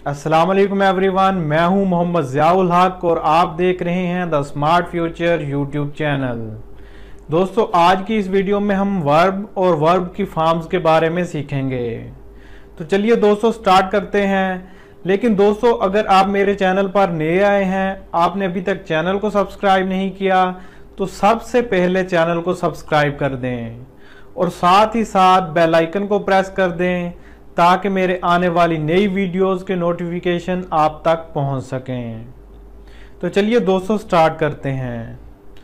अस्सलाम वालेकुम एवरीवन, मैं हूं मोहम्मद ज़ियाउल हक और आप देख रहे हैं the smart future YouTube channel. दोस्तों, आज की इस वीडियो में हम वर्ब और वर्ब की फॉर्म्स के बारे में सीखेंगे। तो चलिए दोस्तों स्टार्ट करते हैं। लेकिन दोस्तों, अगर आप मेरे चैनल पर नए आए हैं, आपने अभी तक चैनल को सब्सक्राइब नहीं किया, तो सबसे पहले चैनल को सब्सक्राइब कर दें और साथ ही साथ बेल आइकन को प्रेस कर दें ताकि मेरे आने वाली नई वीडियोस के नोटिफिकेशन आप तक पहुंच सकें। तो चलिए दोस्तों स्टार्ट करते हैं।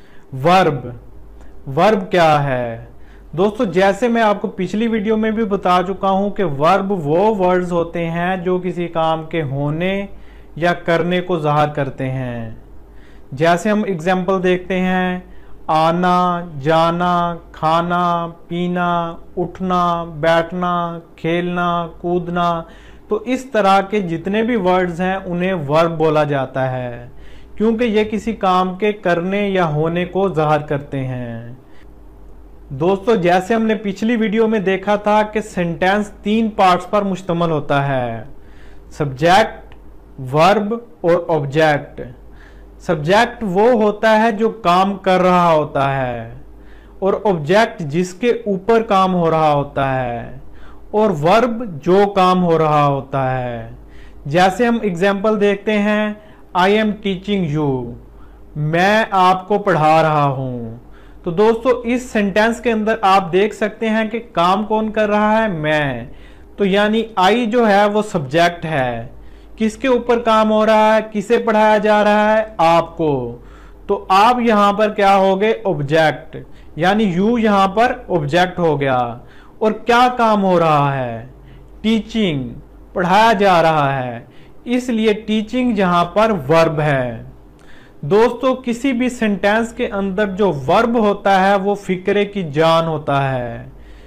वर्ब क्या है दोस्तों? जैसे मैं आपको पिछली वीडियो में भी बता चुका हूं कि वर्ब वो वर्ड्स होते हैं जो किसी काम के होने या करने को ज़ाहिर करते हैं। जैसे हम एग्जाम्पल देखते हैं, आना, जाना, खाना, पीना, उठना, बैठना, खेलना, कूदना। तो इस तरह के जितने भी वर्ड्स हैं उन्हें वर्ब बोला जाता है, क्योंकि ये किसी काम के करने या होने को ज़ाहिर करते हैं। दोस्तों, जैसे हमने पिछली वीडियो में देखा था कि सेंटेंस 3 पार्ट्स पर मुश्तमिल होता है: सब्जेक्ट, वर्ब और ऑब्जेक्ट। सब्जेक्ट वो होता है जो काम कर रहा होता है, और ऑब्जेक्ट जिसके ऊपर काम हो रहा होता है, और वर्ब जो काम हो रहा होता है। जैसे हम एग्जाम्पल देखते हैं, आई एम टीचिंग यू, मैं आपको पढ़ा रहा हूं। तो दोस्तों, इस सेंटेंस के अंदर आप देख सकते हैं कि काम कौन कर रहा है? मैं। तो यानी आई जो है वो सब्जेक्ट है। किसके ऊपर काम हो रहा है? किसे पढ़ाया जा रहा है? आपको। तो आप यहां पर क्या हो गए? ऑब्जेक्ट। यानी यू यहां पर ऑब्जेक्ट हो गया। और क्या काम हो रहा है? टीचिंग, पढ़ाया जा रहा है, इसलिए टीचिंग यहां पर वर्ब है। दोस्तों, किसी भी सेंटेंस के अंदर जो वर्ब होता है वो फिक्रे की जान होता है।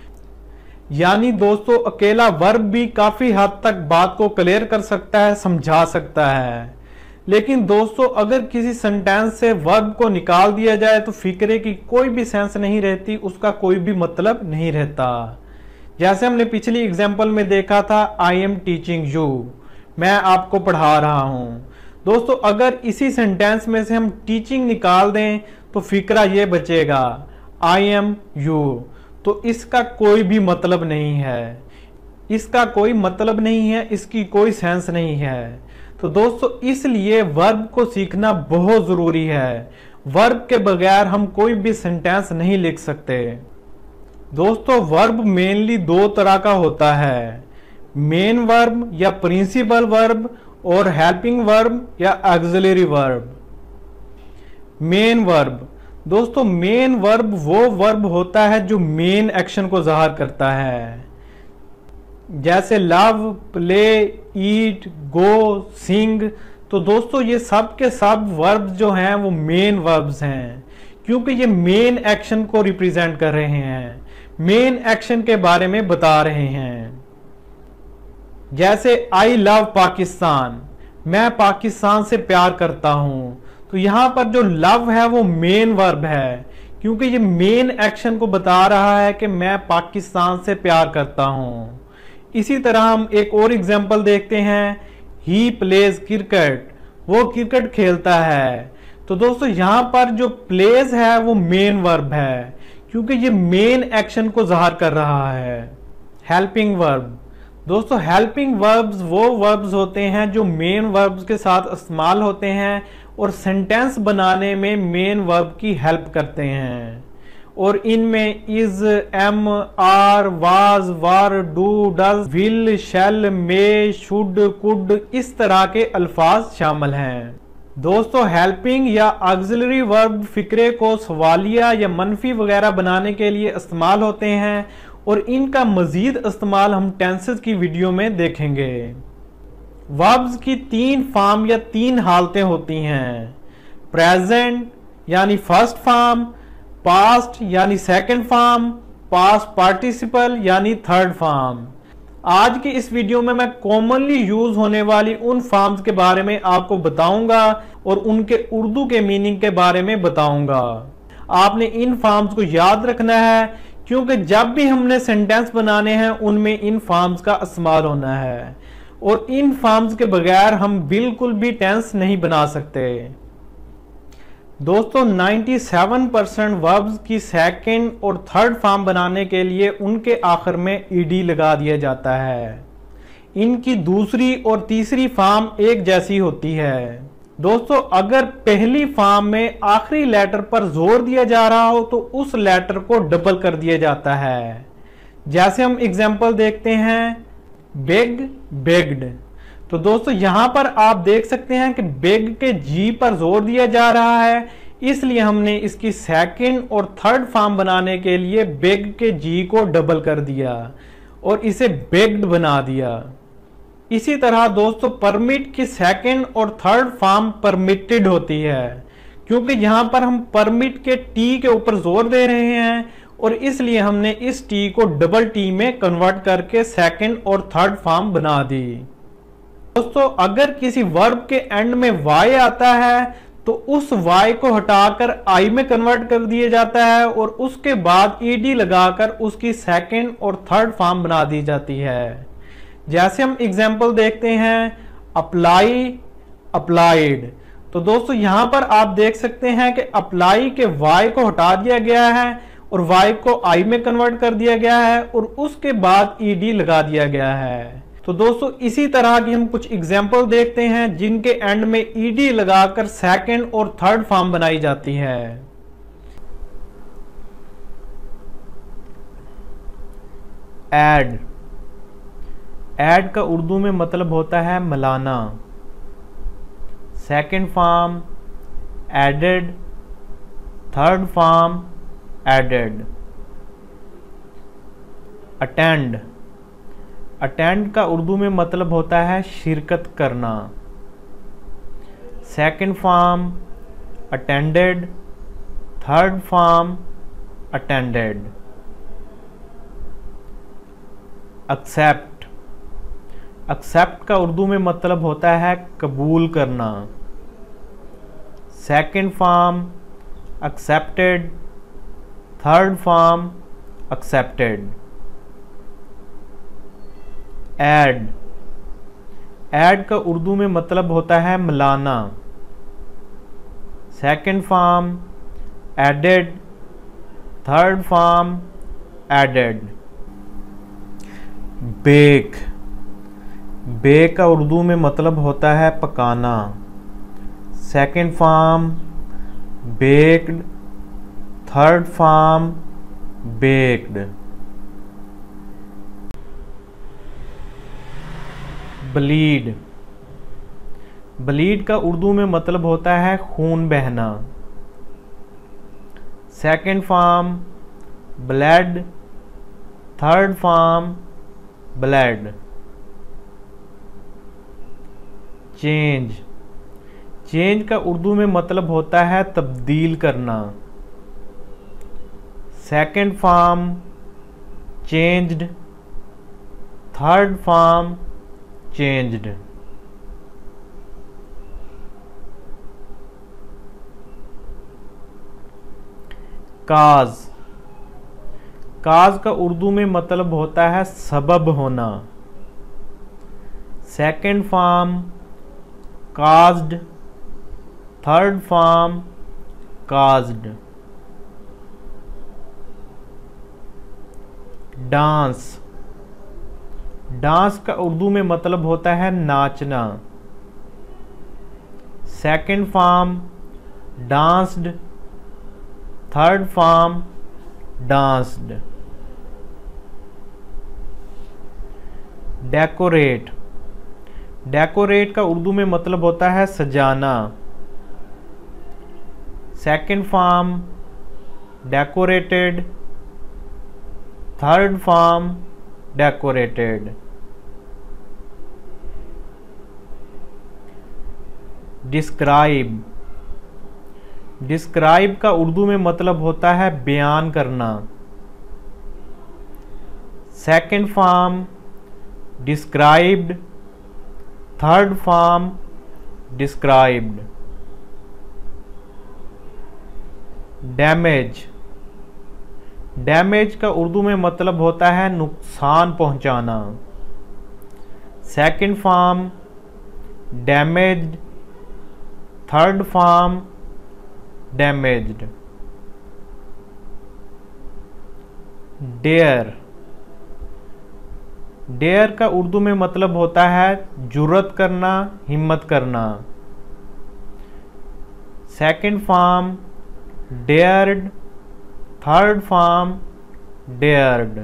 यानी दोस्तों, अकेला वर्ब भी काफी हद तक बात को क्लियर कर सकता है, समझा सकता है। लेकिन दोस्तों, अगर किसी सेंटेंस से वर्ब को निकाल दिया जाए तो फिक्रे की कोई भी सेंस नहीं रहती, उसका कोई भी मतलब नहीं रहता। जैसे हमने पिछली एग्जांपल में देखा था, आई एम टीचिंग यू, मैं आपको पढ़ा रहा हूं। दोस्तों, अगर इसी सेंटेंस में से हम टीचिंग निकाल दें तो फिक्रा ये बचेगा, आई एम यू। तो इसका कोई भी मतलब नहीं है, इसका कोई मतलब नहीं है, इसकी कोई सेंस नहीं है। तो दोस्तों, इसलिए वर्ब को सीखना बहुत जरूरी है। वर्ब के बगैर हम कोई भी सेंटेंस नहीं लिख सकते। दोस्तों, वर्ब मेनली 2 तरह का होता है: मेन वर्ब या प्रिंसिपल वर्ब, और हेल्पिंग वर्ब या ऑक्सिलरी वर्ब। मेन वर्ब दोस्तों, मेन वर्ब वो वर्ब होता है जो मेन एक्शन को ज़ाहिर करता है। जैसे लव, प्ले, ईट, गो, सिंग। तो दोस्तों, ये सब के सब वर्ब जो हैं वो मेन वर्ब्स हैं, क्योंकि ये मेन एक्शन को रिप्रेजेंट कर रहे हैं, मेन एक्शन के बारे में बता रहे हैं। जैसे आई लव पाकिस्तान, मैं पाकिस्तान से प्यार करता हूं। तो यहां पर जो लव है वो मेन वर्ब है, क्योंकि ये मेन एक्शन को बता रहा है कि मैं पाकिस्तान से प्यार करता हूं। इसी तरह हम एक और एग्जांपल देखते हैं, ही प्लेज क्रिकेट, वो क्रिकेट खेलता है। तो दोस्तों, यहां पर जो प्लेज है वो मेन वर्ब है, क्योंकि ये मेन एक्शन को ज़ाहिर कर रहा है। हेल्पिंग वर्ब दोस्तों, हेल्पिंग वर्ब्स वो वर्ब्स होते हैं जो मेन वर्ब्स के साथ इस्तेमाल होते हैं और सेंटेंस बनाने में मेन वर्ब की हेल्प करते हैं। और इनमें is, am, are, was, were, do, does, will, shall, may, should, could, इस तरह के अल्फाज शामिल हैं। दोस्तों, हेल्पिंग या ऑक्सिलरी वर्ब फिक्रे को सवालिया या मनफी वगैरह बनाने के लिए इस्तेमाल होते हैं, और इनका मजीद इस्तेमाल हम टेंसेस की वीडियो में देखेंगे। वर्ब्स की 3 फॉर्म या 3 हालतें होती हैं: प्रेजेंट यानी फर्स्ट फॉर्म, पास्ट यानी सेकंड फॉर्म, पास्ट पार्टिसिपल यानी थर्ड फॉर्म। आज की इस वीडियो में मैं कॉमनली यूज होने वाली उन फॉर्म्स के बारे में आपको बताऊंगा और उनके उर्दू के मीनिंग के बारे में बताऊंगा। आपने इन फॉर्म्स को याद रखना है, क्योंकि जब भी हमने सेंटेंस बनाने हैं उनमें इन फॉर्म्स का इस्तेमाल होना है। और इन फॉर्म्स के बगैर हम बिल्कुल भी टेंस नहीं बना सकते। दोस्तों 97% वर्ब्स की सेकंड और थर्ड फॉर्म बनाने के लिए उनके आखिर में ईडी लगा दिया जाता है। इनकी दूसरी और तीसरी फॉर्म एक जैसी होती है। दोस्तों अगर पहली फॉर्म में आखिरी लेटर पर जोर दिया जा रहा हो तो उस लेटर को डबल कर दिया जाता है। जैसे हम एग्जाम्पल देखते हैं, बेग, बेग्ड। तो दोस्तों यहां पर आप देख सकते हैं कि बेग के जी पर जोर दिया जा रहा है, इसलिए हमने इसकी सेकंड और थर्ड फॉर्म बनाने के लिए बेग के जी को डबल कर दिया और इसे बेग्ड बना दिया। इसी तरह दोस्तों परमिट की सेकंड और थर्ड फॉर्म परमिटेड होती है, क्योंकि यहां पर हम परमिट के टी के ऊपर जोर दे रहे हैं और इसलिए हमने इस टी को डबल टी में कन्वर्ट करके सेकंड और थर्ड फॉर्म बना दी। दोस्तों अगर किसी वर्ब के एंड में वाई आता है तो उस वाई को हटाकर आई में कन्वर्ट कर दिया जाता है और उसके बाद ईडी लगाकर उसकी सेकंड और थर्ड फॉर्म बना दी जाती है। जैसे हम एग्जाम्पल देखते हैं, अप्लाई, अप्लाइड। तो दोस्तों यहां पर आप देख सकते हैं कि अप्लाई के वाई को हटा दिया गया है और वाई को आई में कन्वर्ट कर दिया गया है और उसके बाद ईडी लगा दिया गया है। तो दोस्तों इसी तरह की हम कुछ एग्जाम्पल देखते हैं जिनके एंड में ईडी लगाकर सेकंड और थर्ड फॉर्म बनाई जाती है। ऐड। ऐड का उर्दू में मतलब होता है मिलाना। Second form added, third form added. Attend. Attend का उर्दू में मतलब होता है शिरकत करना। Second form attended, third form attended. Accept. Accept का उर्दू में मतलब होता है कबूल करना। Second form accepted, third form accepted. Add. Add का उर्दू में मतलब होता है मिलाना। Second form added, third form added. Bake. Bake का उर्दू में मतलब होता है पकाना। Second form baked, third form baked. Bleed. Bleed का उर्दू में मतलब होता है खून बहना। Second form bled, third form bled. Change. Change का उर्दू में मतलब होता है तब्दील करना। Second form changed, third form changed. Cause. Cause का उर्दू में मतलब होता है सबब होना। Second form caused, third form caused. Dance. Dance का उर्दू में मतलब होता है नाचना। Second form danced, third form danced. Decorate. Decorate का उर्दू में मतलब होता है सजाना। Second form decorated, third form decorated. Describe. Describe का उर्दू में मतलब होता है बयान करना। Second form described, third form described. Damage. Damage का उर्दू में मतलब होता है नुकसान पहुंचाना। Second form damaged, third form damaged. Dare, dare का उर्दू में मतलब होता है जुर्रत करना, हिम्मत करना। Second form dared, third form dared.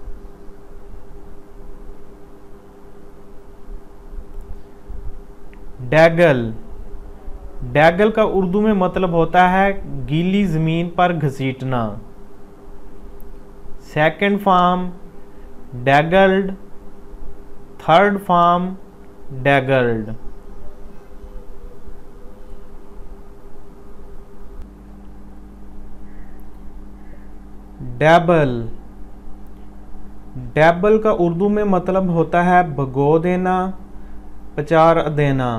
Daggle, daggle का उर्दू में मतलब होता है गीली जमीन पर घसीटना। Second form daggled, third form daggled. Dabble, dabble का उर्दू में मतलब होता है भगो देना, पचार देना।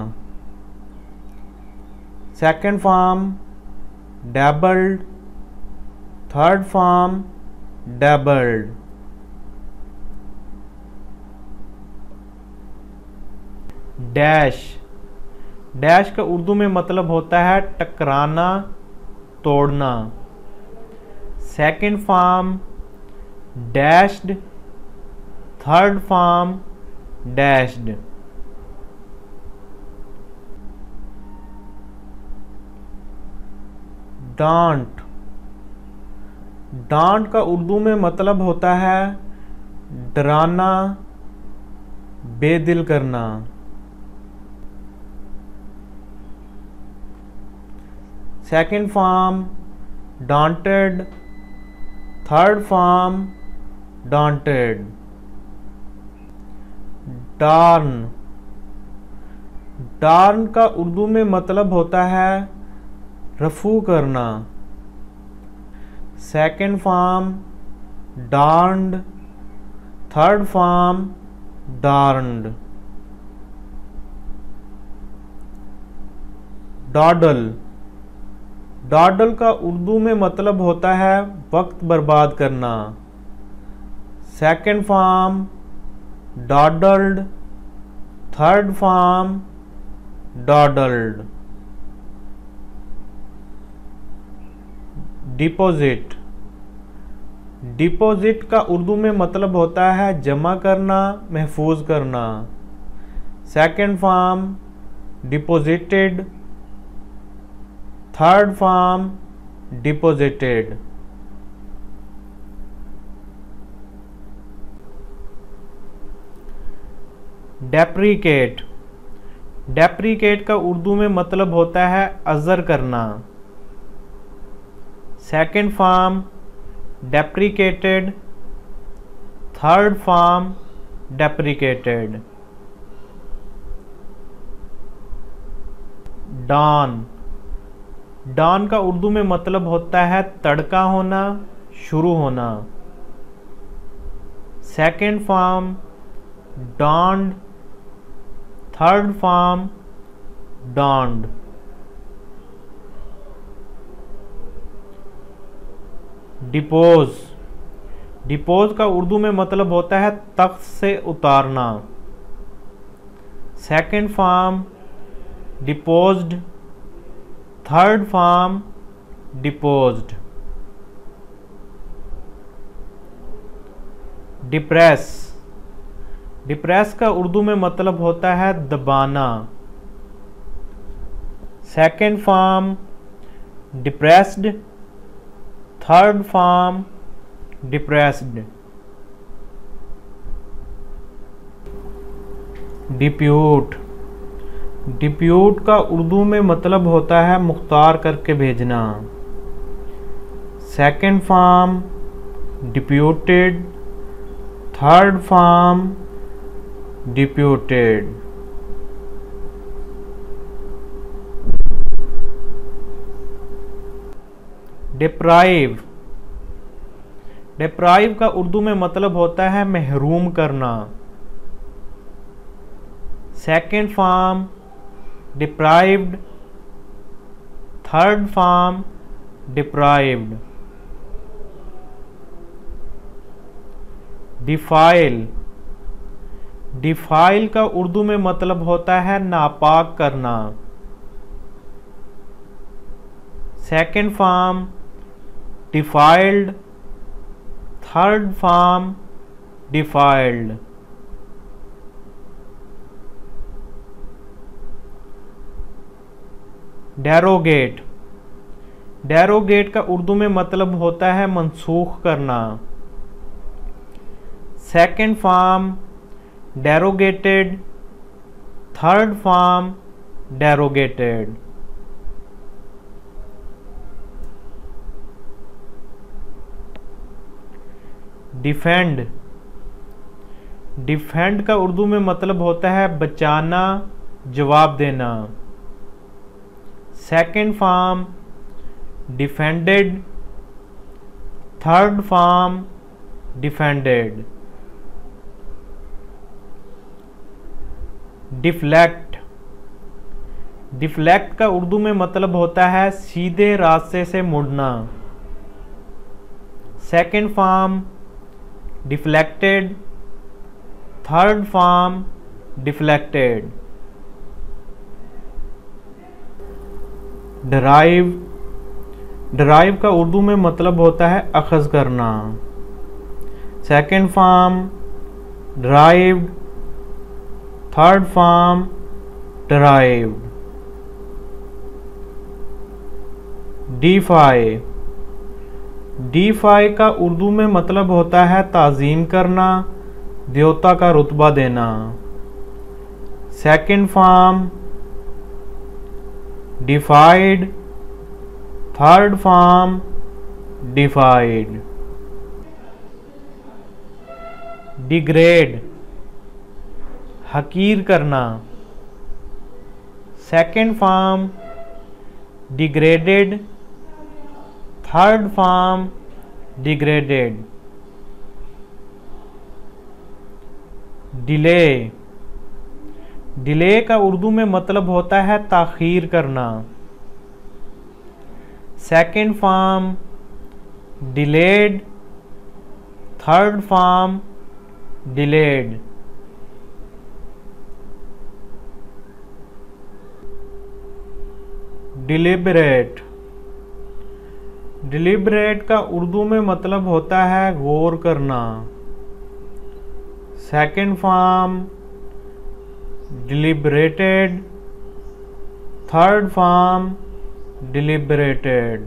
Second form dabbled, third form dabbled. Dash, dash का उर्दू में मतलब होता है टकराना, तोड़ना। Second form dashed, third form dashed. Daunt, daunt का उर्दू में मतलब होता है डराना, बेदिल करना। Second form daunted, third form daunted. Darn, darn का उर्दू में मतलब होता है रफू करना। Second form darned, third form darned. Dawdle, dawdle का उर्दू में मतलब होता है वक्त बर्बाद करना। Second form dawdled, third form dawdled. Deposit, deposit का उर्दू में मतलब होता है जमा करना, महफूज करना। Second form deposited, third form deposited. Deprecate, deprecate का उर्दू में मतलब होता है अज़र करना। Second form deprecated, third form deprecated. Dawn, dawn का उर्दू में मतलब होता है तड़का होना, शुरू होना। Second form dawned, third form dawned. Depose, depose का उर्दू में मतलब होता है तख्त से उतारना। Second form deposed, third form deposed. Depress, depress का उर्दू में मतलब होता है दबाना। Second form depressed, third form depressed. Depute, depute का उर्दू में मतलब होता है मुख्तार करके भेजना। Second form deputed, third form deputed. Deprive, deprive का उर्दू में मतलब होता है महरूम करना। Second form deprived, third form deprived. Defile, defile का उर्दू में मतलब होता है नापाक करना। Second form defiled, third form defiled. Derogate, derogate का उर्दू में मतलब होता है मनसूख करना। Second form derogated, third form derogated. Defend, defend का उर्दू में मतलब होता है बचाना, जवाब देना। Second form defended, third form defended. Deflect, deflect का उर्दू में मतलब होता है सीधे रास्ते से मुड़ना। Second form deflected, third form deflected. Derive, derive का उर्दू में मतलब होता है अखज़ करना। Second form derived, third form derived. Deify, deify का उर्दू में मतलब होता है ताज़ीम करना, देवता का रुतबा देना। Second form deified, third form deified. Degrade, हकीर करना। Second form degraded, third form degraded. Delay, delay का उर्दू में मतलब होता है ताख़ीर करना। Second form delayed, third form delayed. Deliberate, deliberate का उर्दू में मतलब होता है गौर करना। Second form deliberated, third form deliberated.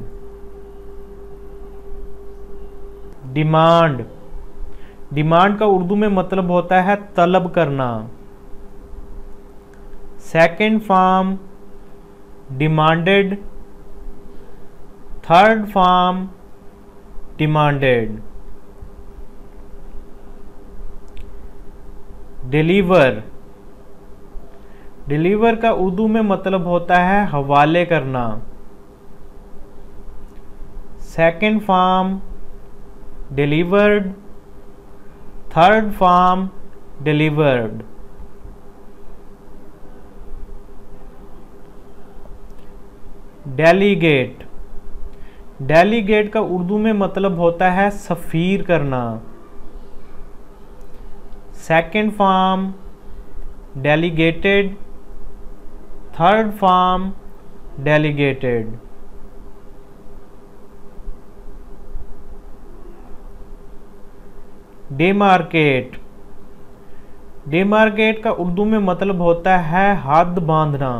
Demand, demand का उर्दू में मतलब होता है तलब करना। Second form demanded, third form demanded. Deliver, deliver का उर्दू में मतलब होता है हवाले करना। Second form delivered, third form delivered. Delegate, delegate का उर्दू में मतलब होता है सफ़ीर करना। Second form delegated, third form delegated. Demarcate, demarcate का उर्दू में मतलब होता है हद बांधना।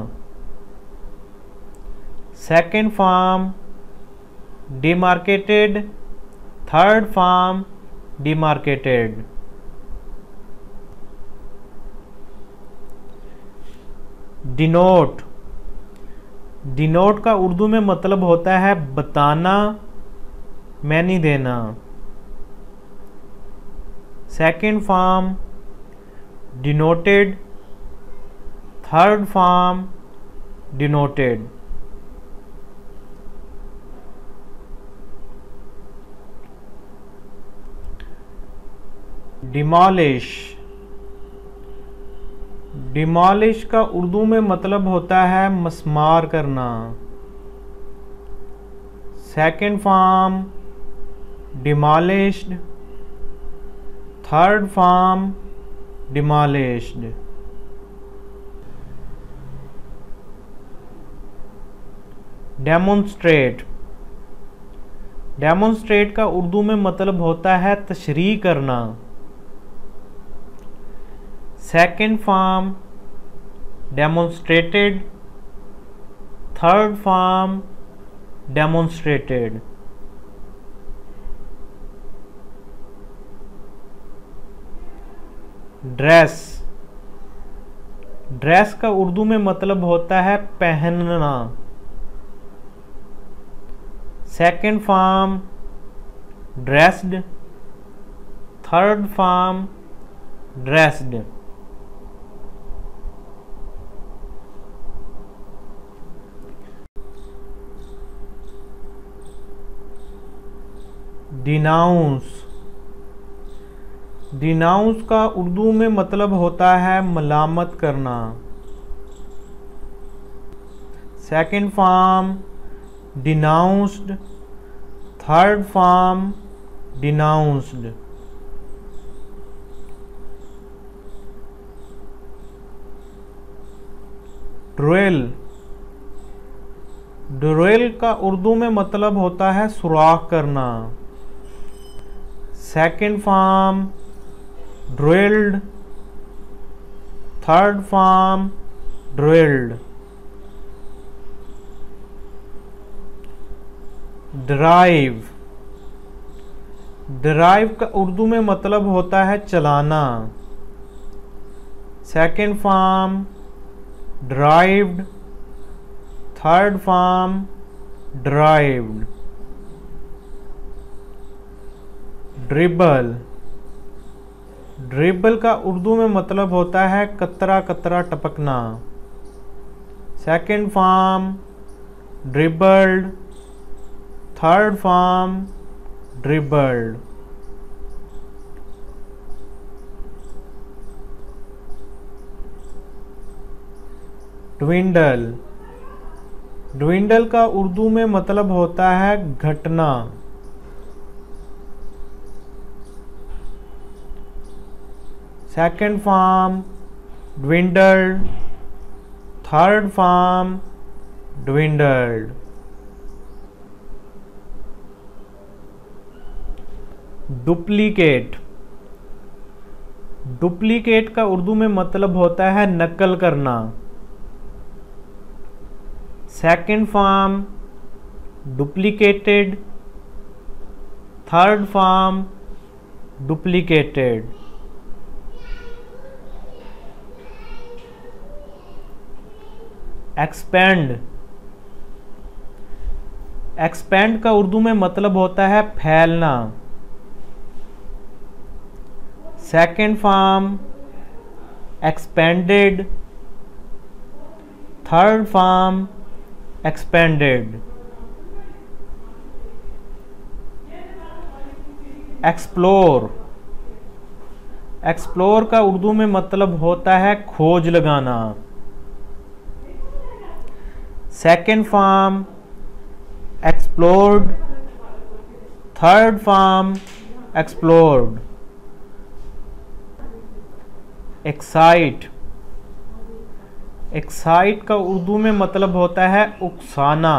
Second form demarcated, third form demarcated. Denote, denote का उर्दू में मतलब होता है बताना, मैनी देना। Second form denoted, third form denoted. Demolish, demolish का उर्दू में मतलब होता है मस्मार करना। Second form demolished, third form demolished, demonstrate, demonstrate का उर्दू में मतलब होता है तशरीह करना। Second form demonstrated, third form demonstrated। Dress, dress का उर्दू में मतलब होता है पहनना। Second form dressed, third form dressed. Denounce, denounce का उर्दू में मतलब होता है मलामत करना। Second form denounced, third form denounced. Drill, drill का उर्दू में मतलब होता है सुराख करना। Second form drilled, third form drilled. Drive, drive का उर्दू में मतलब होता है चलाना। Second form drived, third form drived. Dribble, dribble का उर्दू में मतलब होता है कतरा कतरा टपकना। Second form dribbled, third form dribbled. Dwindle, dwindle का उर्दू में मतलब होता है घटना। Second form dwindled, third form dwindled। Duplicate, duplicate का उर्दू में मतलब होता है नकल करना। Second form duplicated, third form duplicated. Expand, expand का उर्दू में मतलब होता है फैलना। Second form expanded, third form expanded. Explore, explore का उर्दू में मतलब होता है खोज लगाना। Second form explored, third form explored. Excite, excite का उर्दू में मतलब होता है उकसाना।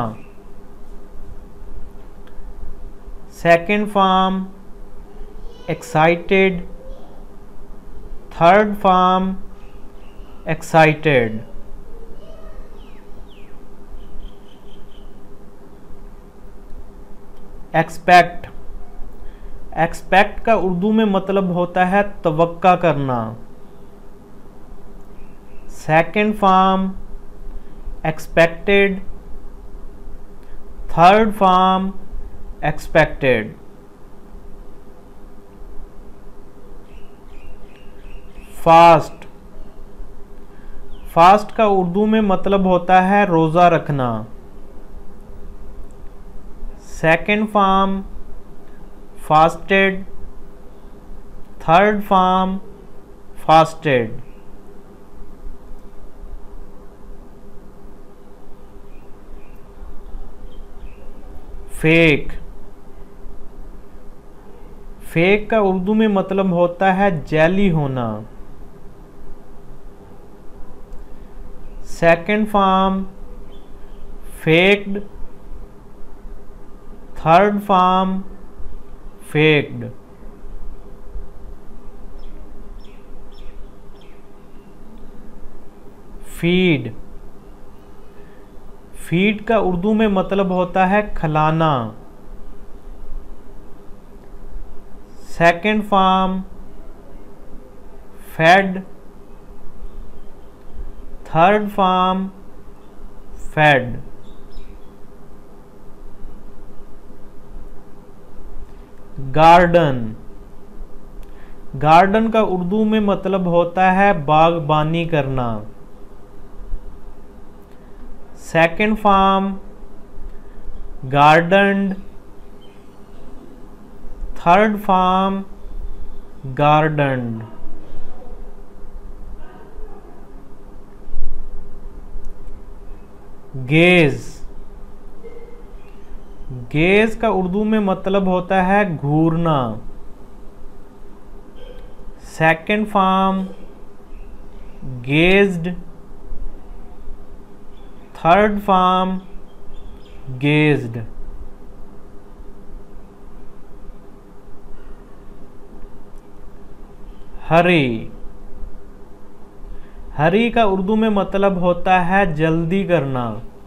Second form excited, third form excited. Expect, expect का उर्दू में मतलब होता है तवक्का करना। Second form expected, third form expected. Fast, fast का उर्दू में मतलब होता है रोजा रखना। Second form fasted, third form fasted. Fake, fake का उर्दू में मतलब होता है जैली होना। Second form faked, third form faked. Feed, feed का उर्दू में मतलब होता है खिलाना। Second form fed, third form fed. Garden, garden का उर्दू में मतलब होता है बागबानी करना। Second form gardened, third form gardened. Gaze, gaze का उर्दू में मतलब होता है घूरना। Second form gazed, third form gazed. Hurry, hurry का उर्दू में मतलब होता है जल्दी करना।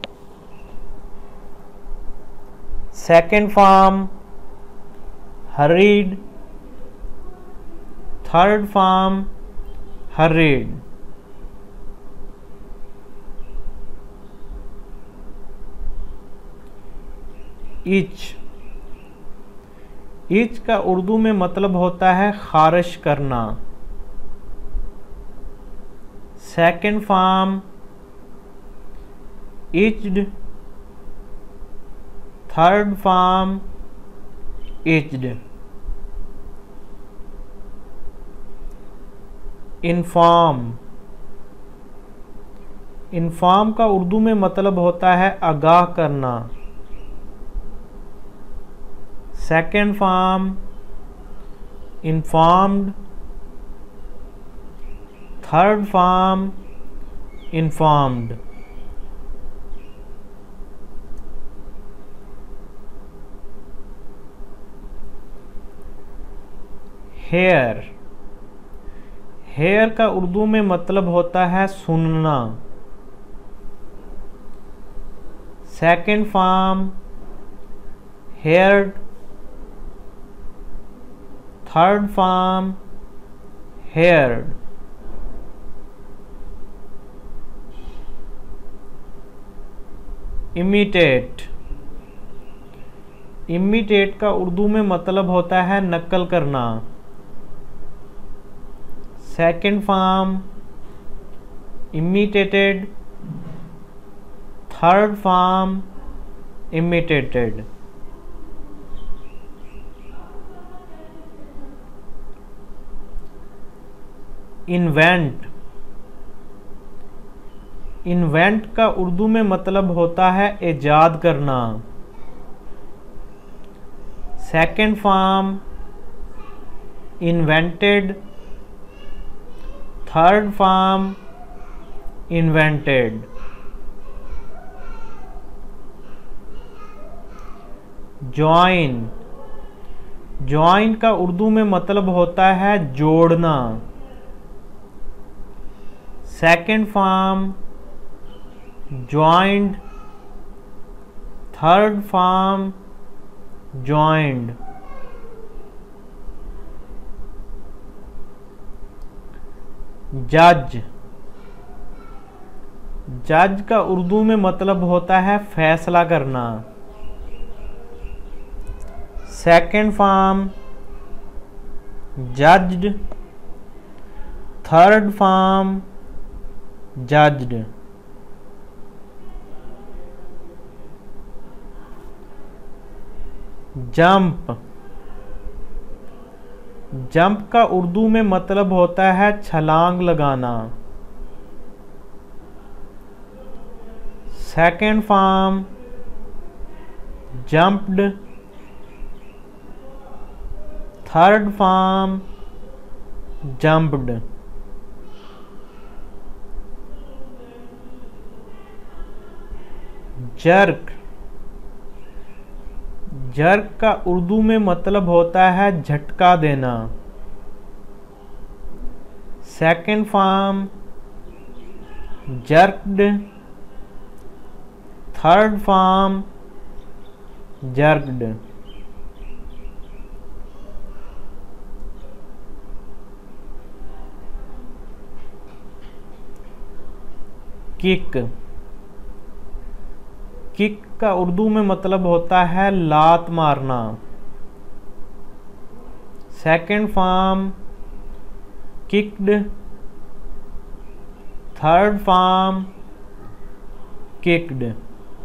Second form hurried, third form hurried. Itch, itch का उर्दू में मतलब होता है खारिश करना। Second form itched, third form itched. Inform, inform का उर्दू में मतलब होता है आगाह करना। Second form informed, third form informed. Hear, hear का उर्दू में मतलब होता है सुनना। Second form heard, third form heard. Imitate, imitate का उर्दू में मतलब होता है नकल करना। Second form imitated, third form imitated. Invent, invent का उर्दू में मतलब होता है इजाद करना। Second form invented, third form invented. Join, join का उर्दू में मतलब होता है जोड़ना। Second form joined, third form joined. जज, जज का उर्दू में मतलब होता है फैसला करना। Second form judged, third form judged. Jump, jump का उर्दू में मतलब होता है छलांग लगाना। Second form jumped, third form jumped. Jerk, jerk का उर्दू में मतलब होता है झटका देना। Second form jerked, third form jerked. Kick, kick का उर्दू में मतलब होता है लात मारना। Second form kicked, third form kicked.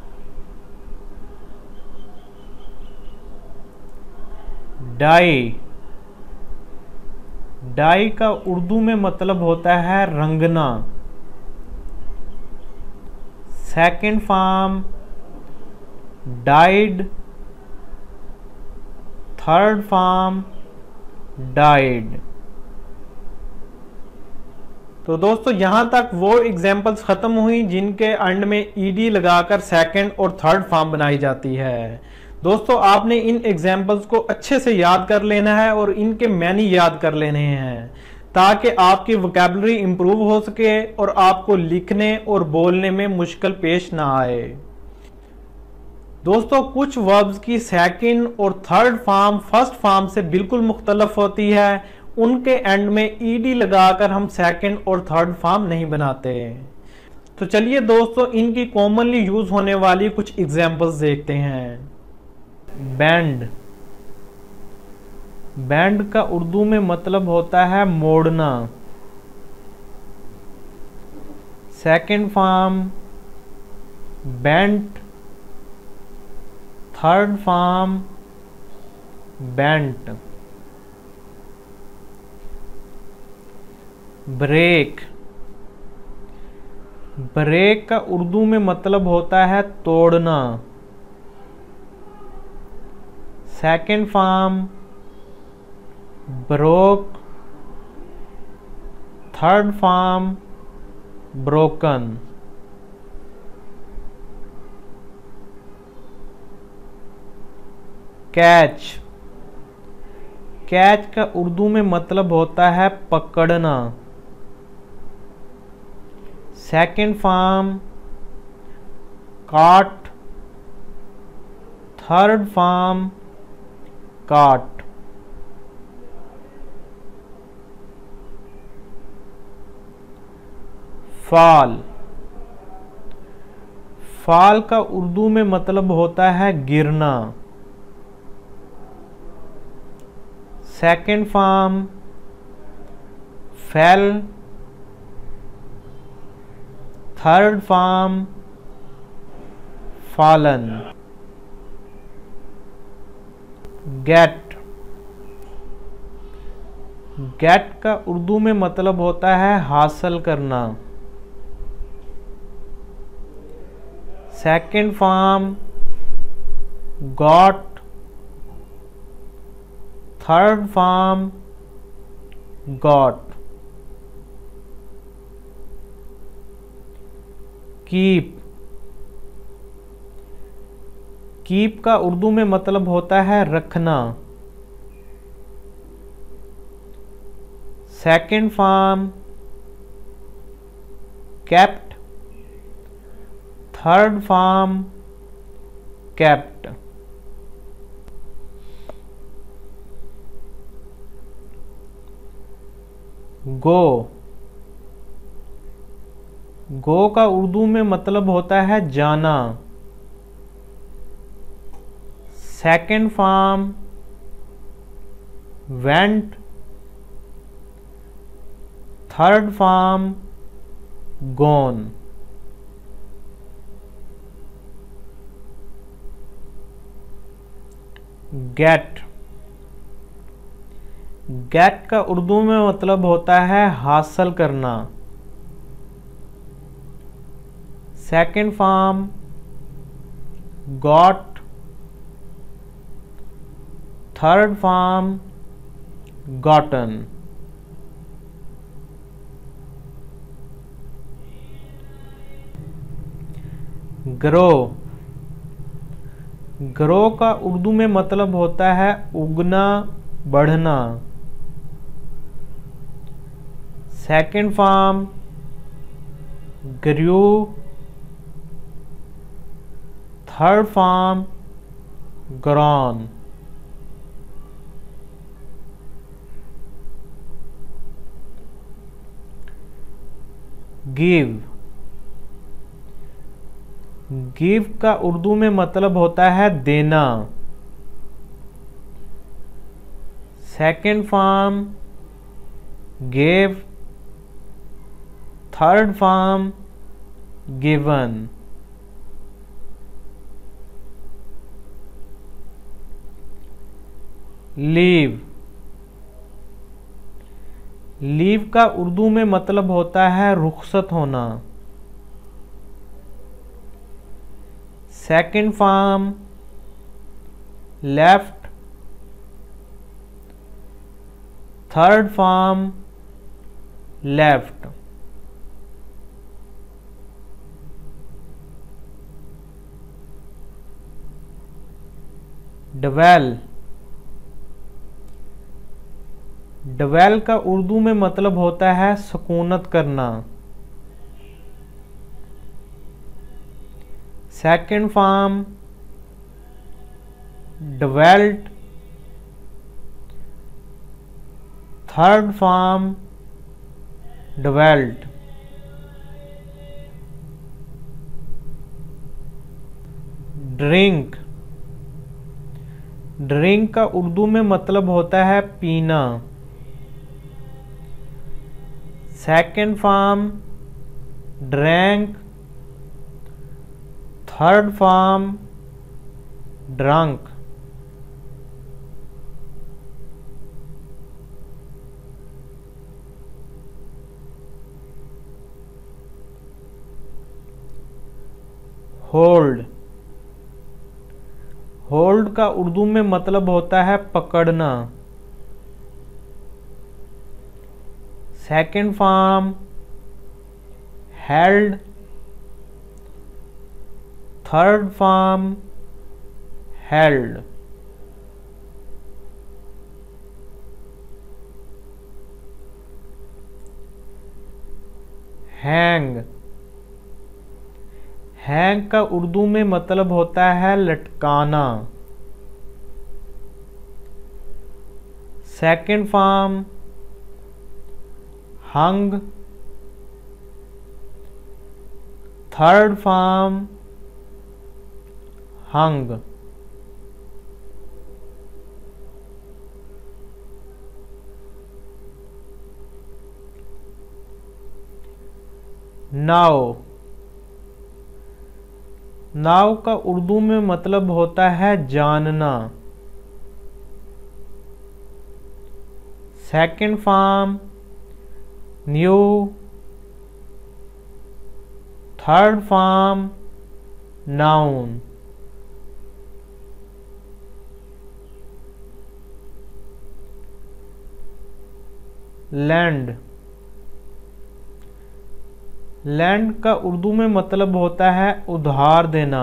Dye, dye का उर्दू में मतलब होता है रंगना। Second form died, third form dyed. तो दोस्तों यहां तक वो एग्जाम्पल्स खत्म हुई जिनके एंड में ईडी लगाकर सेकंड और थर्ड फॉर्म बनाई जाती है। दोस्तों आपने इन एग्जाम्पल्स को अच्छे से याद कर लेना है और इनके मैनी याद कर लेने हैं ताकि आपकी वोकैबुलरी इंप्रूव हो सके और आपको लिखने और बोलने में मुश्किल पेश ना आए। दोस्तों कुछ वर्ब्स की सेकंड और थर्ड फॉर्म फर्स्ट फॉर्म से बिल्कुल मुख्तलफ होती है, उनके एंड में ईडी लगाकर हम सेकंड और थर्ड फॉर्म नहीं बनाते। तो चलिए दोस्तों इनकी कॉमनली यूज होने वाली कुछ एग्जांपल्स देखते हैं। बैंड, बैंड का उर्दू में मतलब होता है मोड़ना। Second form bent, third form bent. Break, break का उर्दू में मतलब होता है तोड़ना। Second form broke, third form broken. Catch, catch का उर्दू में मतलब होता है पकड़ना। Second form caught, third form caught. Fall, fall का उर्दू में मतलब होता है गिरना। Second form fell, third form fallen. Get, get का उर्दू में मतलब होता है हासिल करना। Second form got, third form got. Keep, keep का उर्दू में मतलब होता है रखना। Second form kept, third form kept. Go, go का उर्दू में मतलब होता है जाना। Second form went, third form gone. Get, get का उर्दू में मतलब होता है हासिल करना। Second form got, third form gotten. Grow, grow का उर्दू में मतलब होता है उगना, बढ़ना। Second form grew. Third form grown. Give. Give का उर्दू में मतलब होता है देना। Second form gave. Third form given. Leave. Leave का उर्दू में मतलब होता है रुखसत होना। Second form left. Third form left. Dwell. Dwell का उर्दू में मतलब होता है सुकूनत करना। Second form dwelt. Third form dwelt. Drink. Drink का उर्दू में मतलब होता है पीना। Second form drank. Third form drunk. Hold. Hold का उर्दू में मतलब होता है पकड़ना। Second form held. Third form held. Hang. Hang का उर्दू में मतलब होता है लटकाना। Second form hung. Third form hung. Know. Know का उर्दू में मतलब होता है जानना। Second form knew. Third form known. Lend. Lend का उर्दू में मतलब होता है उधार देना।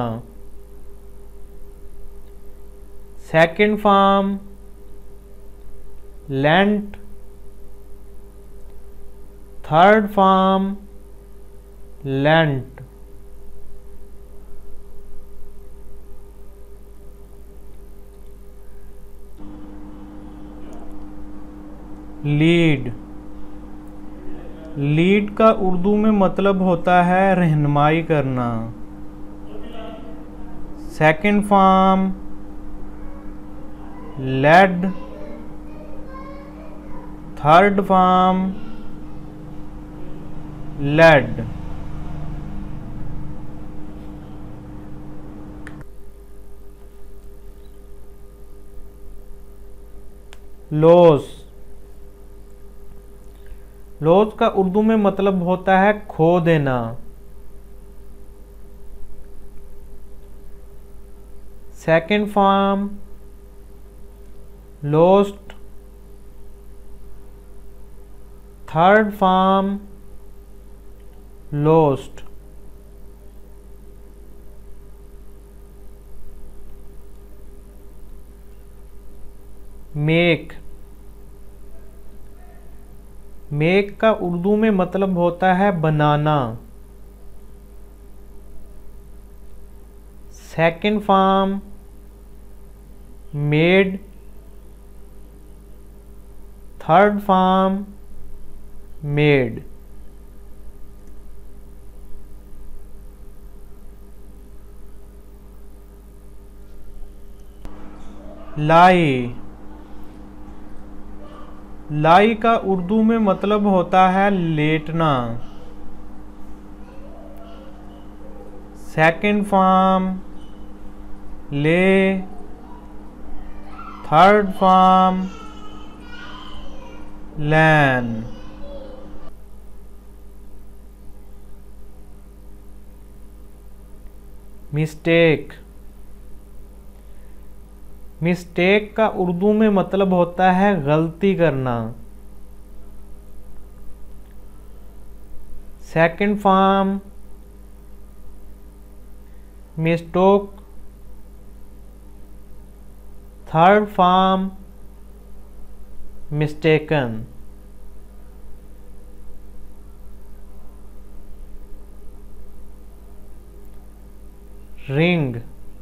Second form lent. Third form lent. Lead. Lead का उर्दू में मतलब होता है रहनुमाई करना। Second form led. Third form led. Lose. Lose का उर्दू में मतलब होता है खो देना। Second form lost. Third form lost. Make, make का उर्दू में मतलब होता है बनाना। Second form made, third form made. Lie, lie का उर्दू में मतलब होता है लेटना। Second form lay, third form lain. Mistake, mistake का उर्दू में मतलब होता है गलती करना। Second form mistook, third form mistaken. Ring,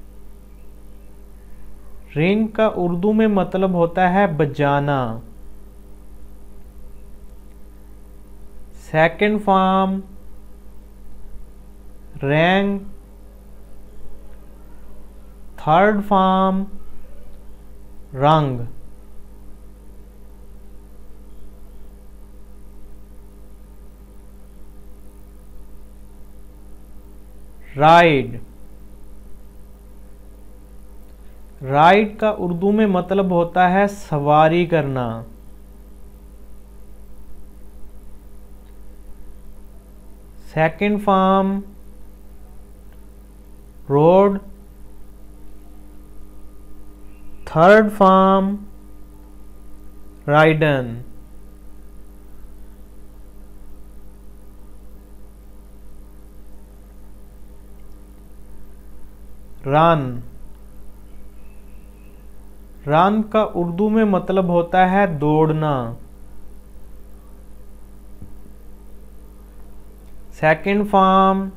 ring का उर्दू में मतलब होता है बजाना। Second form rang, third form rung. Ride, ride का उर्दू में मतलब होता है सवारी करना। Second form rode, third form ridden. Run, run का उर्दू में मतलब होता है दौड़ना। Second form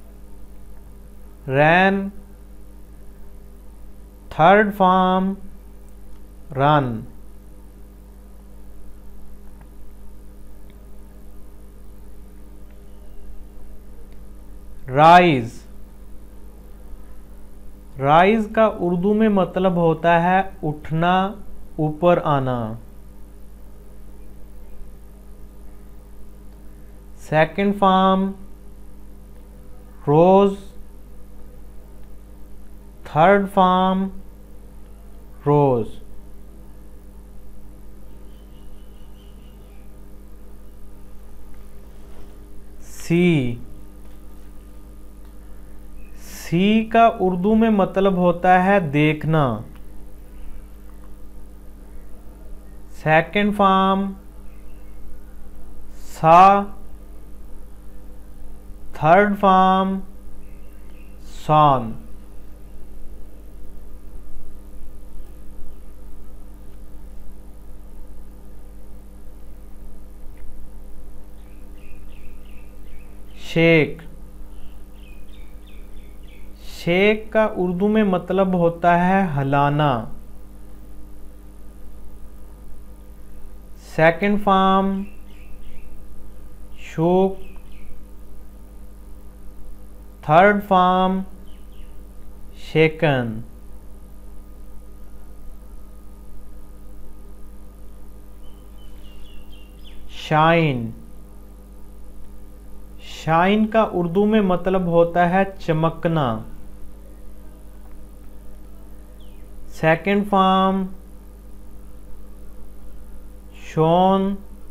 ran, third form run. Rise, rise का उर्दू में मतलब होता है उठना, ऊपर आना। Second form rose, third form rose. See, see का उर्दू में मतलब होता है देखना। Second form saw, third form seen. Shake, shake का उर्दू में मतलब होता है हलाना। Second form shook, third form shaken. Shine, shine का उर्दू में मतलब होता है चमकना। Second form shone,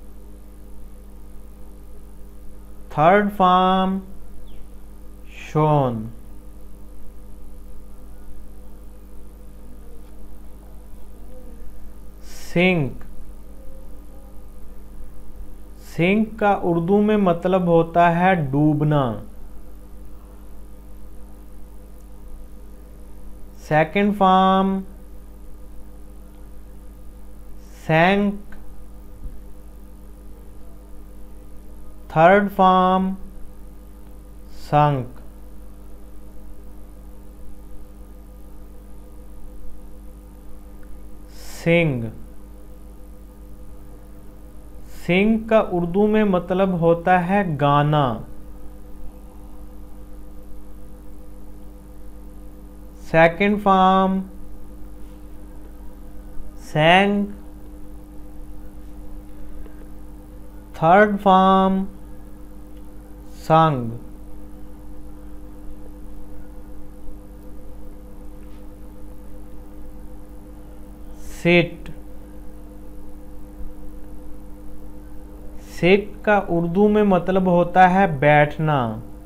third form shone. Sink, sink का उर्दू में मतलब होता है डूबना। Second form sank, third form sunk. Sing, sing का उर्दू में मतलब होता है गाना। Second form sang, third form sung. Sit, sit का उर्दू में मतलब होता है बैठना।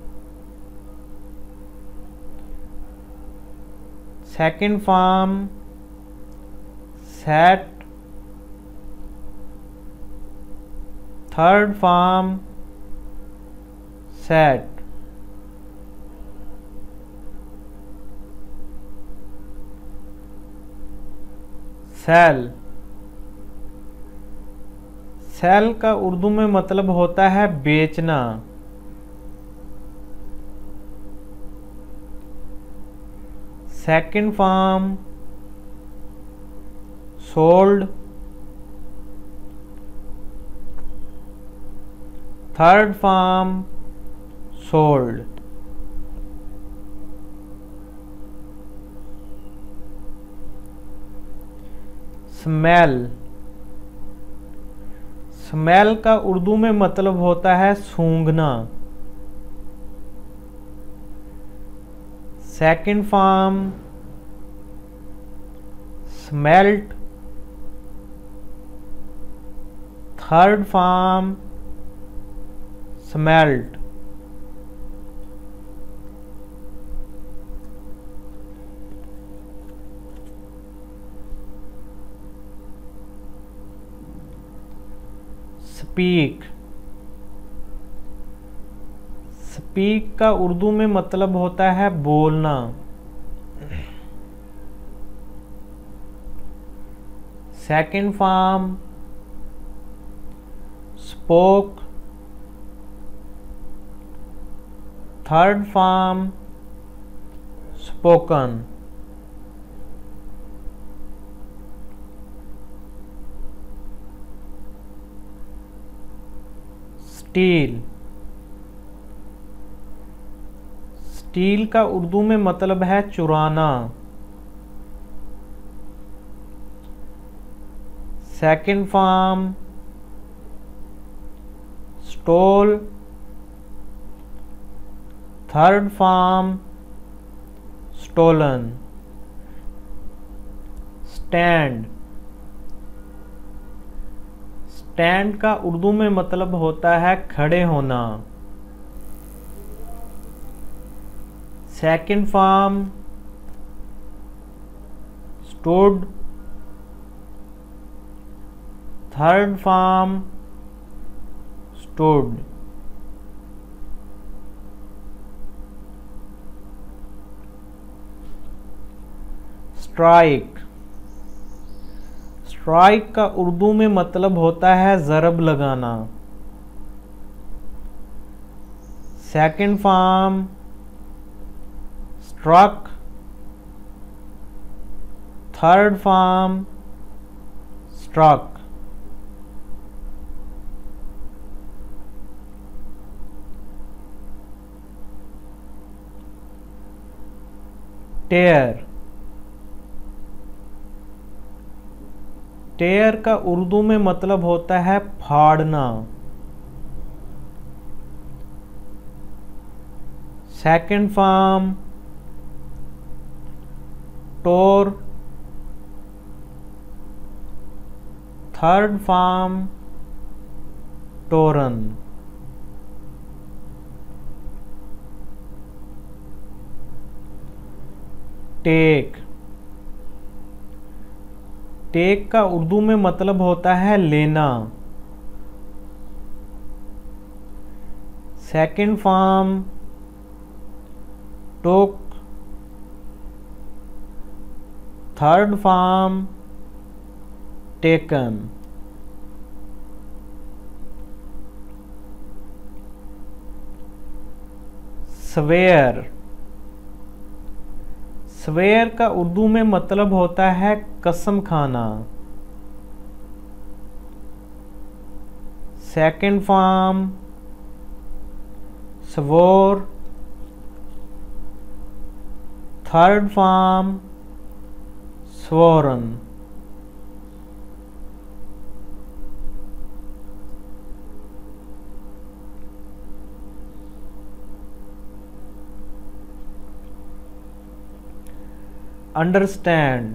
Second form sat, third form sat. Sell, sell का उर्दू में मतलब होता है बेचना। Second form sold, third form sold. Smell, smell का उर्दू में मतलब होता है सूंघना। Second form smelt, third form smelt. Speak, speak का उर्दू में मतलब होता है बोलना। Second form spoke, third form spoken. Steal, steal का उर्दू में मतलब है चुराना। Second form stole, third form stolen. Stand, stand का उर्दू में मतलब होता है खड़े होना। Second form stood, third form stood. Strike, strike का उर्दू में मतलब होता है ज़रब लगाना। Second form struck, third form struck. Tear, tear का उर्दू में मतलब होता है फाड़ना। Second form tore, third form torn. Take, take का उर्दू में मतलब होता है लेना। Second form took, third form taken. Swear. Swear का उर्दू में मतलब होता है कसम खाना। Second form swore, third form sworn। Understand.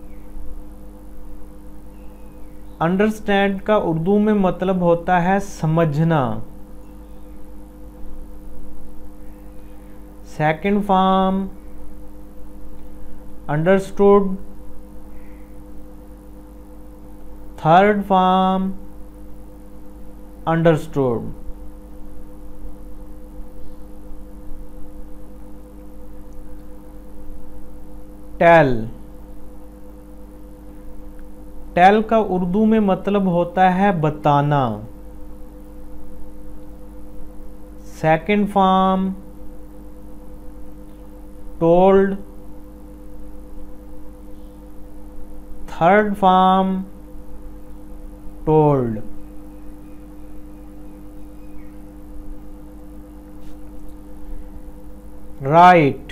Understand का उर्दू में मतलब होता है समझना। Second form understood, third form understood. Tell. Tell का उर्दू में मतलब होता है बताना। Second form told, third form told. Write.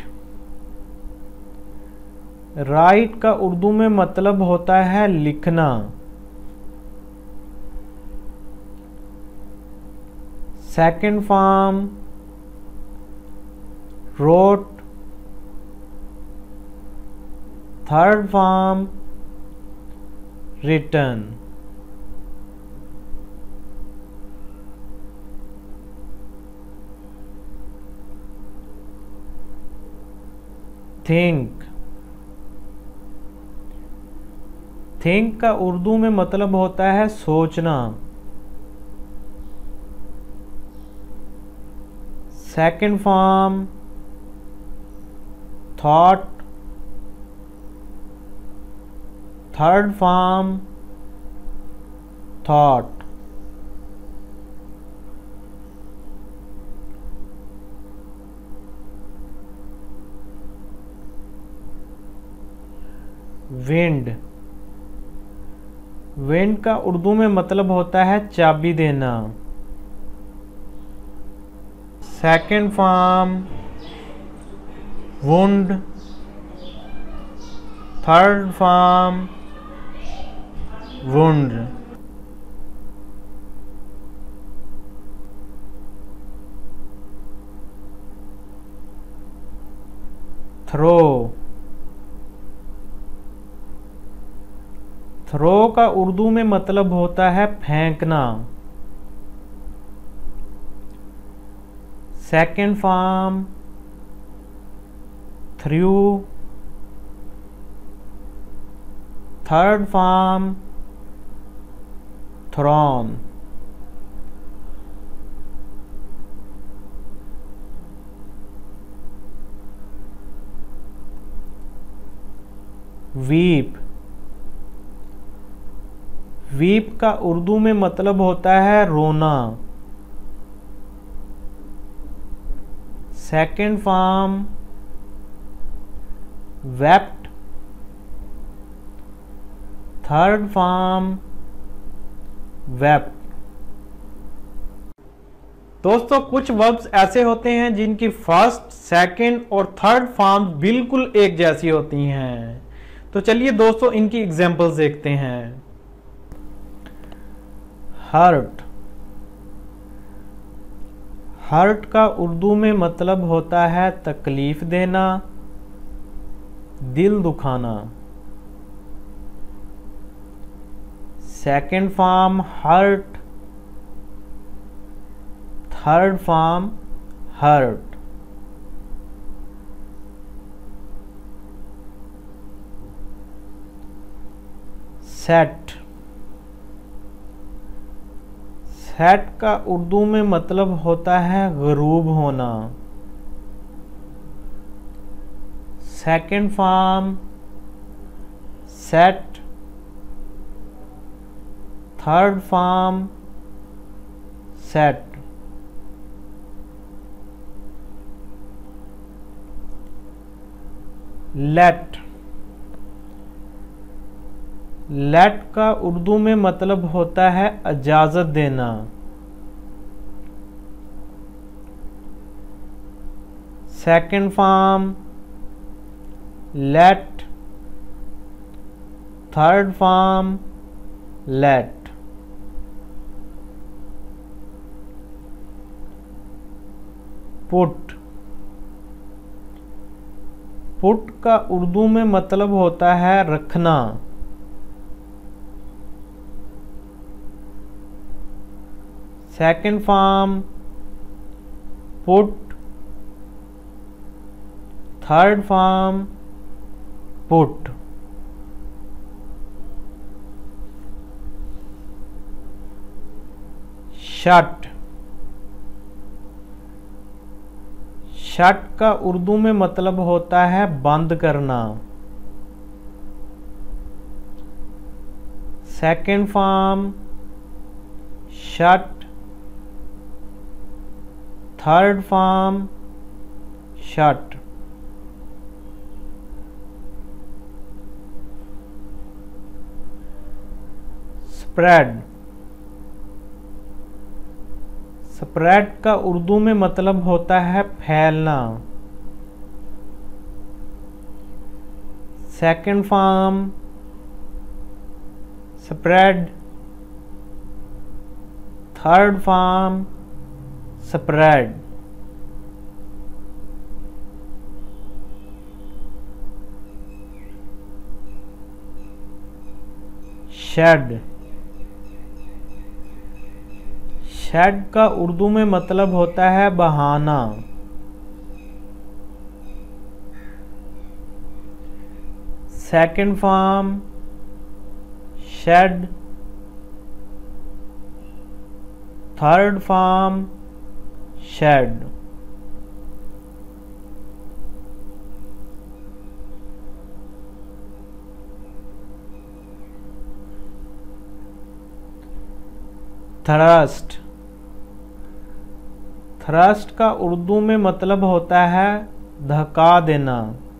Write का उर्दू में मतलब होता है लिखना। Second form wrote, third form written. Think. Think का उर्दू में मतलब होता है सोचना। Second form thought, third form thought. Wind. Wind का उर्दू में मतलब होता है चाबी देना। Second form wound, third form wound. Throw. Throw का उर्दू में मतलब होता है फेंकना। Second form threw, third form thrown. Weep. Weep का उर्दू में मतलब होता है रोना। Second form wept, third form wept. दोस्तों कुछ वर्ब्स ऐसे होते हैं जिनकी फर्स्ट, सेकंड और थर्ड फॉर्म बिल्कुल एक जैसी होती हैं। तो चलिए दोस्तों इनकी एग्जांपल्स देखते हैं। हर्ट। हर्ट का उर्दू में मतलब होता है तकलीफ देना, दिल दुखाना। Second form hurt, third form hurt. Set. Set का उर्दू में मतलब होता है गरूब होना। Second form set, third form set. Let. Let का उर्दू में मतलब होता है इजाजत देना। Second form let, third form let. Put. Put का उर्दू में मतलब होता है रखना। Second form put, third form put. Shut. Shut का उर्दू में मतलब होता है बंद करना। Second form shut, third form shut. Spread. Spread का उर्दू में मतलब होता है फैलना। Second form spread, third form spread. Shed. Shed का उर्दू में मतलब होता है बहाना। Second form shed, third form shed. Thrust. Thrust का उर्दू में मतलब होता है धक्का देना।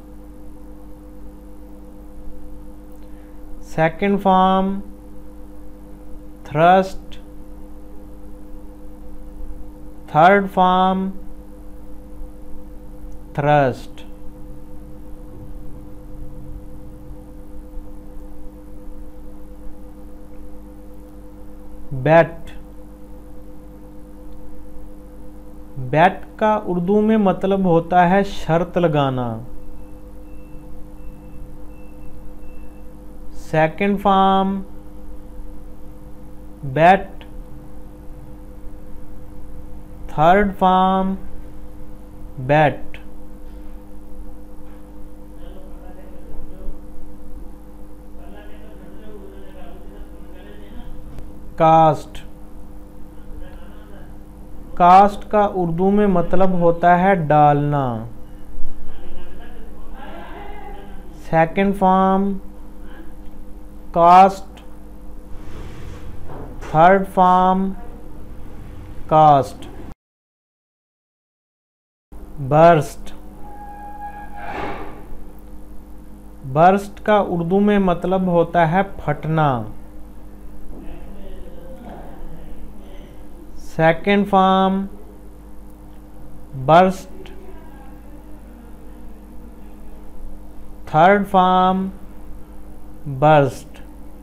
Second form thrust, third form thrust. Bet. Bet का उर्दू में मतलब होता है शर्त लगाना। Second form bet, third form bet. Cast. Cast का उर्दू में मतलब होता है डालना। Second form cast, third form cast. Burst. Burst का उर्दू में मतलब होता है फटना। Second form burst, third form burst.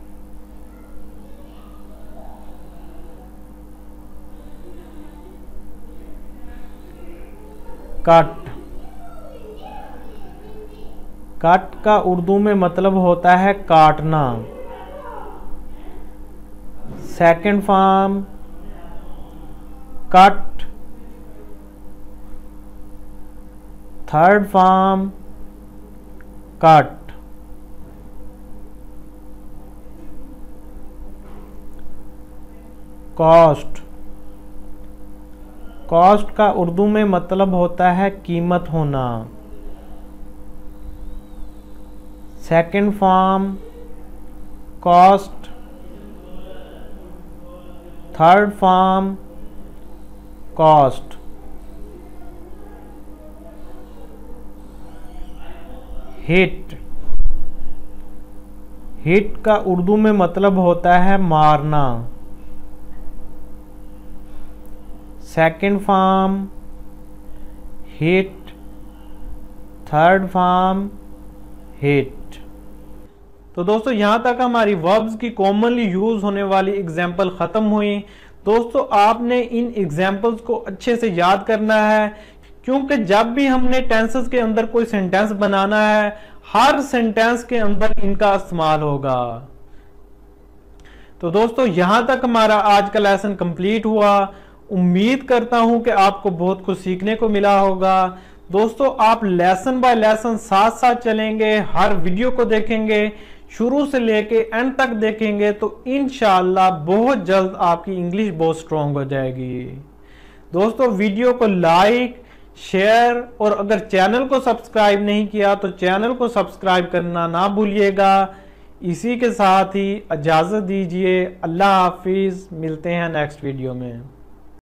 Cut. Cut का उर्दू में मतलब होता है काटना। Second form cut, third form cut. Cost. Cost का उर्दू में मतलब होता है कीमत होना। Second form cost, third form cost. Hit, hit का उर्दू में मतलब होता है मारना। Second form hit, third form hit. तो दोस्तों यहां तक हमारी वर्ब्स की कॉमनली यूज होने वाली एग्जाम्पल खत्म हुई। दोस्तों आपने इन एग्जाम्पल्स को अच्छे से याद करना है, क्योंकि जब भी हमने टेंसेस के अंदर कोई सेंटेंस बनाना है, हर सेंटेंस के अंदर इनका इस्तेमाल होगा। तो दोस्तों यहां तक हमारा आज का लेसन कंप्लीट हुआ। उम्मीद करता हूं कि आपको बहुत कुछ सीखने को मिला होगा। दोस्तों आप लेसन बाय लेसन साथ साथ चलेंगे, हर वीडियो को देखेंगे, शुरू से लेके एंड तक देखेंगे, तो इंशाअल्लाह बहुत जल्द आपकी इंग्लिश बहुत स्ट्रांग हो जाएगी। दोस्तों वीडियो को लाइक, शेयर और अगर चैनल को सब्सक्राइब नहीं किया तो चैनल को सब्सक्राइब करना ना भूलिएगा। इसी के साथ ही इजाजत दीजिए। अल्लाह हाफिज, मिलते हैं नेक्स्ट वीडियो में।